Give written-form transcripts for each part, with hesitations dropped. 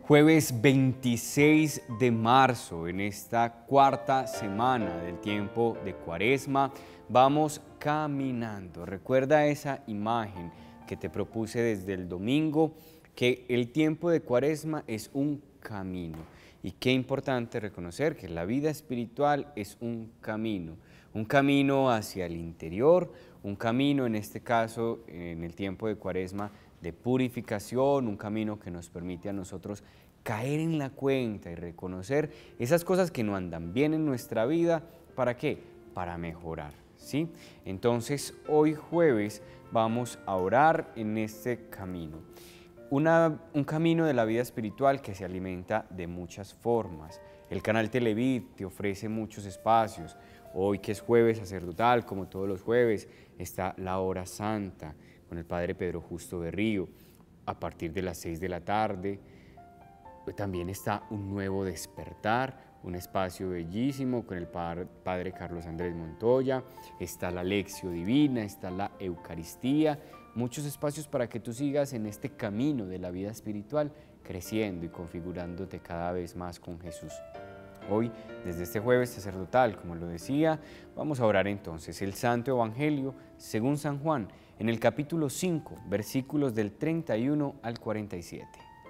Jueves 26 de marzo, en esta cuarta semana del tiempo de Cuaresma, vamos caminando. Recuerda esa imagen que te propuse desde el domingo, que el tiempo de Cuaresma es un camino. Y qué importante reconocer que la vida espiritual es un camino hacia el interior, un camino en este caso, en el tiempo de Cuaresma, de purificación, un camino que nos permite a nosotros caer en la cuenta y reconocer esas cosas que no andan bien en nuestra vida. ¿Para qué? Para mejorar, ¿sí? Entonces, hoy jueves vamos a orar en este camino. Un camino de la vida espiritual que se alimenta de muchas formas. El canal Televid te ofrece muchos espacios. Hoy, que es jueves sacerdotal, como todos los jueves, está la hora santa con el Padre Pedro Justo Berrío, a partir de las 6 de la tarde. También está un nuevo despertar, un espacio bellísimo con el Padre Carlos Andrés Montoya, está la Lección Divina, está la Eucaristía, muchos espacios para que tú sigas en este camino de la vida espiritual, creciendo y configurándote cada vez más con Jesús. Hoy, desde este jueves sacerdotal, como lo decía, vamos a orar entonces el Santo Evangelio según San Juan, en el capítulo 5, versículos del 31 al 47.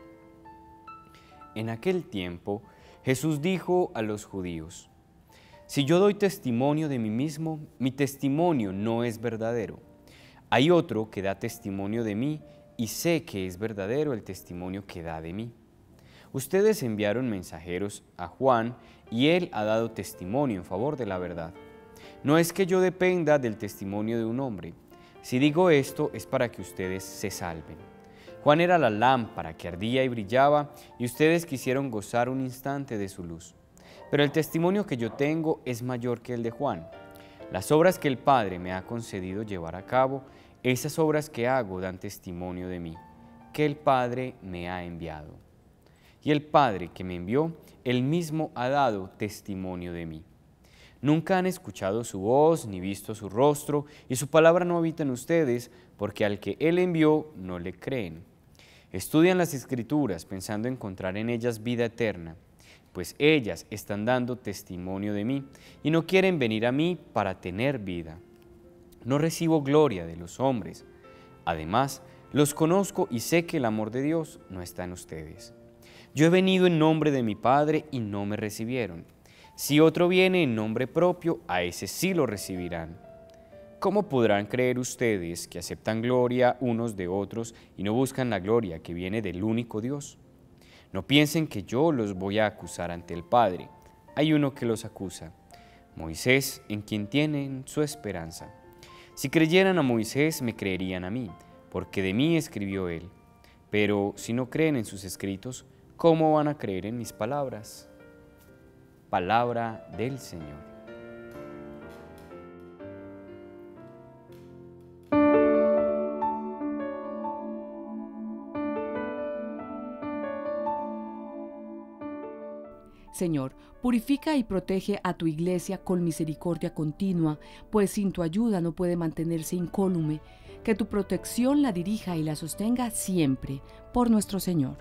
En aquel tiempo, Jesús dijo a los judíos: si yo doy testimonio de mí mismo, mi testimonio no es verdadero. Hay otro que da testimonio de mí y sé que es verdadero el testimonio que da de mí. Ustedes enviaron mensajeros a Juan y él ha dado testimonio en favor de la verdad. No es que yo dependa del testimonio de un hombre. Si digo esto es para que ustedes se salven. Juan era la lámpara que ardía y brillaba y ustedes quisieron gozar un instante de su luz. Pero el testimonio que yo tengo es mayor que el de Juan. Las obras que el Padre me ha concedido llevar a cabo, esas obras que hago dan testimonio de mí, que el Padre me ha enviado. Y el Padre que me envió, él mismo ha dado testimonio de mí. Nunca han escuchado su voz ni visto su rostro, y su palabra no habita en ustedes, porque al que él envió no le creen. Estudian las Escrituras pensando encontrar en ellas vida eterna, pues ellas están dando testimonio de mí y no quieren venir a mí para tener vida. No recibo gloria de los hombres. Además, los conozco y sé que el amor de Dios no está en ustedes. Yo he venido en nombre de mi Padre y no me recibieron. Si otro viene en nombre propio, a ese sí lo recibirán. ¿Cómo podrán creer ustedes que aceptan gloria unos de otros y no buscan la gloria que viene del único Dios? No piensen que yo los voy a acusar ante el Padre. Hay uno que los acusa, Moisés, en quien tienen su esperanza. Si creyeran a Moisés, me creerían a mí, porque de mí escribió él. Pero si no creen en sus escritos, ¿cómo van a creer en mis palabras? Palabra del Señor. Señor, purifica y protege a tu iglesia con misericordia continua, pues sin tu ayuda no puede mantenerse incólume. Que tu protección la dirija y la sostenga siempre, por nuestro Señor.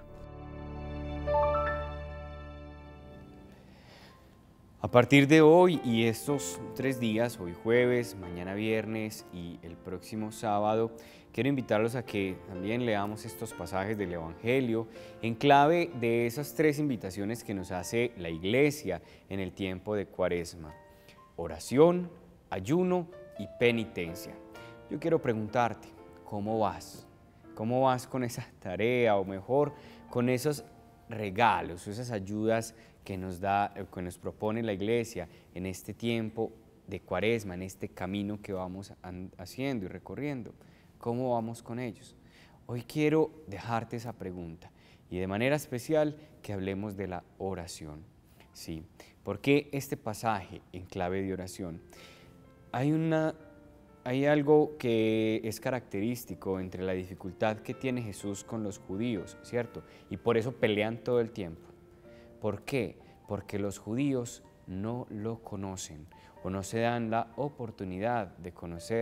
A partir de hoy y estos 3 días, hoy jueves, mañana viernes y el próximo sábado, quiero invitarlos a que también leamos estos pasajes del Evangelio en clave de esas 3 invitaciones que nos hace la Iglesia en el tiempo de Cuaresma: oración, ayuno y penitencia. Yo quiero preguntarte, ¿cómo vas? ¿Cómo vas con esa tarea, o mejor, con esos regalos, esas ayudas que que nos propone la Iglesia en este tiempo de Cuaresma, en este camino que vamos haciendo y recorriendo? ¿Cómo vamos con ellos? Hoy quiero dejarte esa pregunta y de manera especial que hablemos de la oración. Sí, ¿por qué este pasaje en clave de oración? Hay algo que es característico entre la dificultad que tiene Jesús con los judíos, ¿cierto? Y por eso pelean todo el tiempo. ¿Por qué? Porque los judíos no lo conocen o no se dan la oportunidad de conocer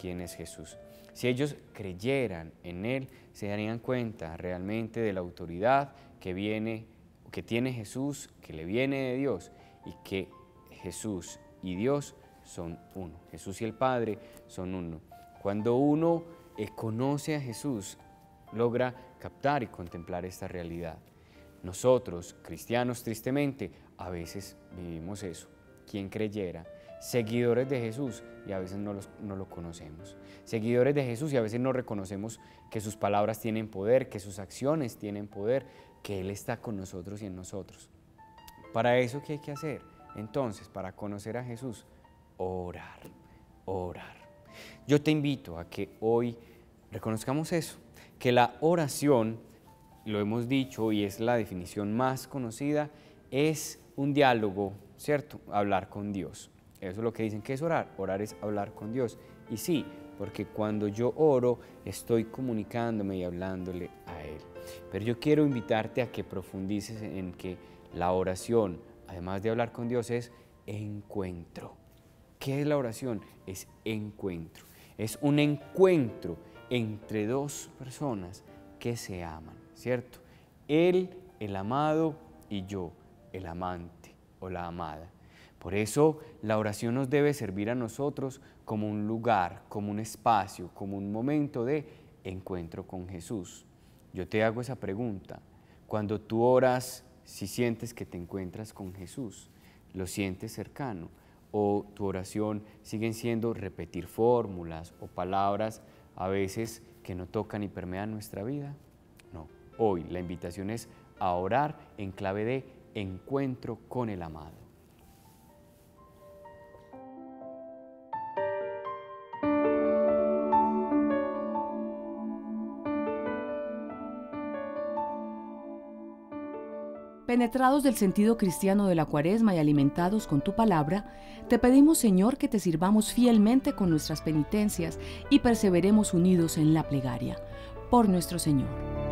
quién es Jesús. Si ellos creyeran en Él, se darían cuenta realmente de la autoridad que tiene Jesús, que le viene de Dios, y que Jesús y Dios son uno. Jesús y el Padre son uno. Cuando uno conoce a Jesús, logra captar y contemplar esta realidad. Nosotros, cristianos, tristemente, a veces vivimos eso. ¿Quién creyera? Seguidores de Jesús y a veces no lo conocemos. Seguidores de Jesús y a veces no reconocemos que sus palabras tienen poder, que sus acciones tienen poder, que Él está con nosotros y en nosotros. Para eso, ¿qué hay que hacer? Entonces, para conocer a Jesús, orar, orar. Yo te invito a que hoy reconozcamos eso, que la oración, lo hemos dicho y es la definición más conocida, es un diálogo, ¿cierto? Hablar con Dios. Eso es lo que dicen que es orar. Orar es hablar con Dios. Y sí, porque cuando yo oro, estoy comunicándome y hablándole a Él. Pero yo quiero invitarte a que profundices en que la oración, además de hablar con Dios, es encuentro. ¿Qué es la oración? Es encuentro. Es un encuentro entre dos personas que se aman, ¿cierto? Él, el amado, y yo, el amante o la amada. Por eso la oración nos debe servir a nosotros como un lugar, como un espacio, como un momento de encuentro con Jesús. Yo te hago esa pregunta. Cuando tú oras, si sientes que te encuentras con Jesús, ¿lo sientes cercano? ¿O tu oración siguen siendo repetir fórmulas o palabras a veces que no tocan y permean nuestra vida? No. Hoy la invitación es a orar en clave de encuentro con el amado. Penetrados del sentido cristiano de la Cuaresma y alimentados con tu palabra, te pedimos, Señor, que te sirvamos fielmente con nuestras penitencias y perseveremos unidos en la plegaria. Por nuestro Señor.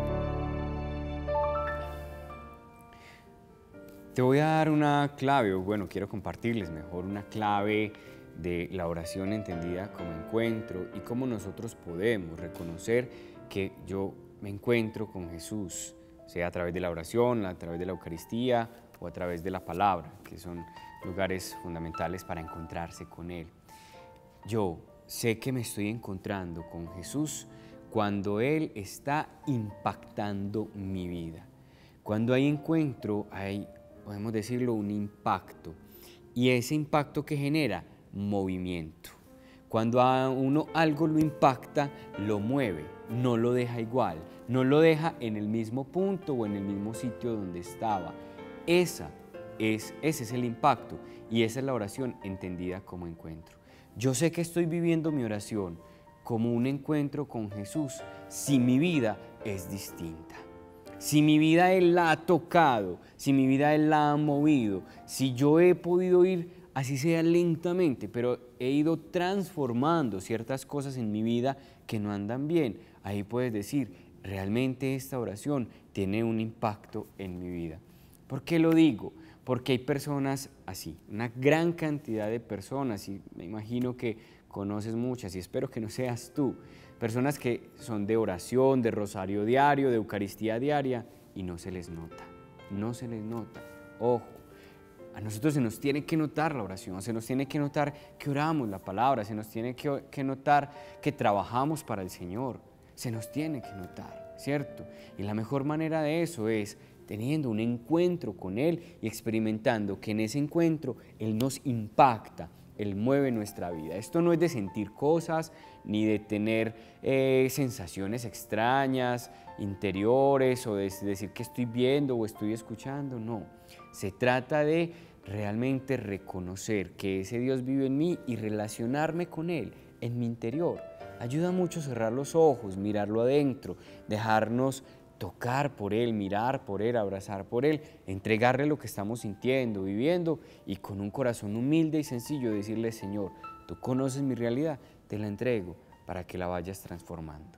Te voy a dar una clave, o bueno, quiero compartirles mejor una clave de la oración entendida como encuentro y cómo nosotros podemos reconocer que yo me encuentro con Jesús, sea a través de la oración, a través de la Eucaristía o a través de la palabra, que son lugares fundamentales para encontrarse con Él. Yo sé que me estoy encontrando con Jesús cuando Él está impactando mi vida. Cuando hay encuentro, hay, podemos decirlo, un impacto. Y ese impacto que genera movimiento. Cuando a uno algo lo impacta, lo mueve, no lo deja igual, no lo deja en el mismo punto o en el mismo sitio donde estaba. Ese es el impacto y esa es la oración entendida como encuentro. Yo sé que estoy viviendo mi oración como un encuentro con Jesús si mi vida es distinta. Si mi vida Él la ha tocado, si mi vida Él la ha movido, si yo he podido ir, así sea lentamente, pero he ido transformando ciertas cosas en mi vida que no andan bien, ahí puedes decir, realmente esta oración tiene un impacto en mi vida. ¿Por qué lo digo? Porque hay personas así, una gran cantidad de personas, y me imagino que conoces muchas, y espero que no seas tú, personas que son de oración, de rosario diario, de Eucaristía diaria, y no se les nota, no se les nota. Ojo, a nosotros se nos tiene que notar la oración, se nos tiene que notar que oramos la palabra, se nos tiene que notar que trabajamos para el Señor, se nos tiene que notar, ¿cierto? Y la mejor manera de eso es teniendo un encuentro con Él y experimentando que en ese encuentro Él nos impacta, Él mueve nuestra vida. Esto no es de sentir cosas, ni de tener sensaciones extrañas, interiores, o de decir que estoy viendo o estoy escuchando, no. Se trata de realmente reconocer que ese Dios vive en mí y relacionarme con Él en mi interior. Ayuda mucho cerrar los ojos, mirarlo adentro, dejarnos tocar por Él, mirar por Él, abrazar por Él, entregarle lo que estamos sintiendo, viviendo y con un corazón humilde y sencillo decirle, Señor, tú conoces mi realidad, te la entrego para que la vayas transformando.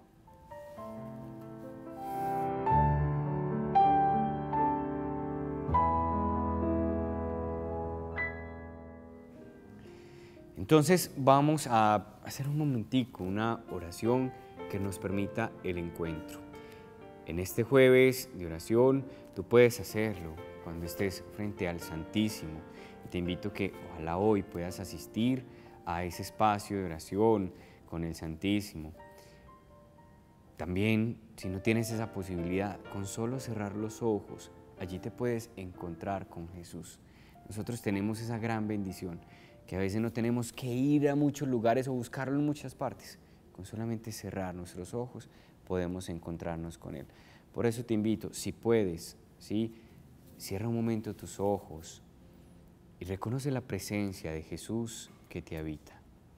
Entonces vamos a hacer un momentico, una oración que nos permita el encuentro. En este jueves de oración tú puedes hacerlo cuando estés frente al Santísimo. Te invito que ojalá hoy puedas asistir a ese espacio de oración con el Santísimo. También, si no tienes esa posibilidad, con solo cerrar los ojos, allí te puedes encontrar con Jesús. Nosotros tenemos esa gran bendición, que a veces no tenemos que ir a muchos lugares o buscarlo en muchas partes. Con solamente cerrar nuestros ojos podemos encontrarnos con Él. Por eso te invito, si puedes, ¿sí? Cierra un momento tus ojos y reconoce la presencia de Jesús que te habita.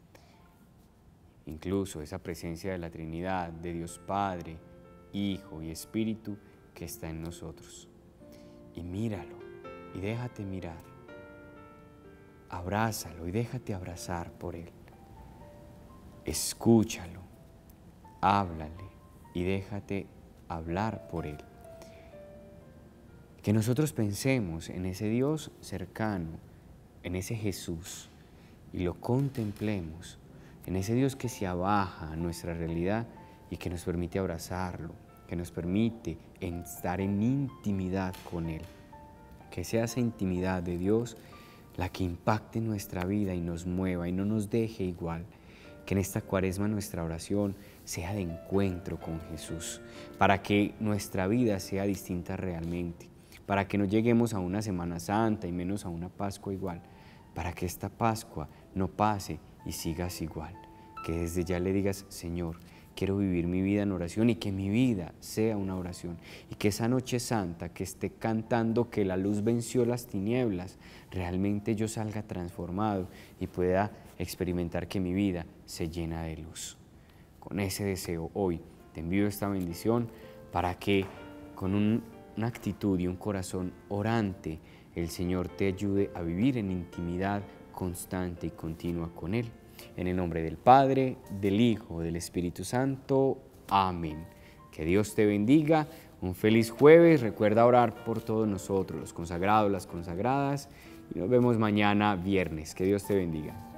Incluso esa presencia de la Trinidad, de Dios Padre, Hijo y Espíritu que está en nosotros. Y míralo y déjate mirar. Abrázalo y déjate abrazar por Él. Escúchalo, háblale y déjate hablar por Él. Que nosotros pensemos en ese Dios cercano, en ese Jesús, y lo contemplemos, en ese Dios que se abaja a nuestra realidad y que nos permite abrazarlo, que nos permite estar en intimidad con Él. Que sea esa intimidad de Dios la que impacte nuestra vida y nos mueva y no nos deje igual. Que en esta Cuaresma nuestra oración sea de encuentro con Jesús, para que nuestra vida sea distinta realmente, para que no lleguemos a una Semana Santa y menos a una Pascua igual, para que esta Pascua no pase y sigas igual. Que desde ya le digas, Señor, quiero vivir mi vida en oración y que mi vida sea una oración. Y que esa noche santa que esté cantando que la luz venció las tinieblas, realmente yo salga transformado y pueda experimentar que mi vida se llena de luz. Con ese deseo hoy te envío esta bendición para que con una actitud y un corazón orante el Señor te ayude a vivir en intimidad constante y continua con Él. En el nombre del Padre, del Hijo, del Espíritu Santo. Amén. Que Dios te bendiga. Un feliz jueves. Recuerda orar por todos nosotros, los consagrados, las consagradas. Y nos vemos mañana viernes. Que Dios te bendiga.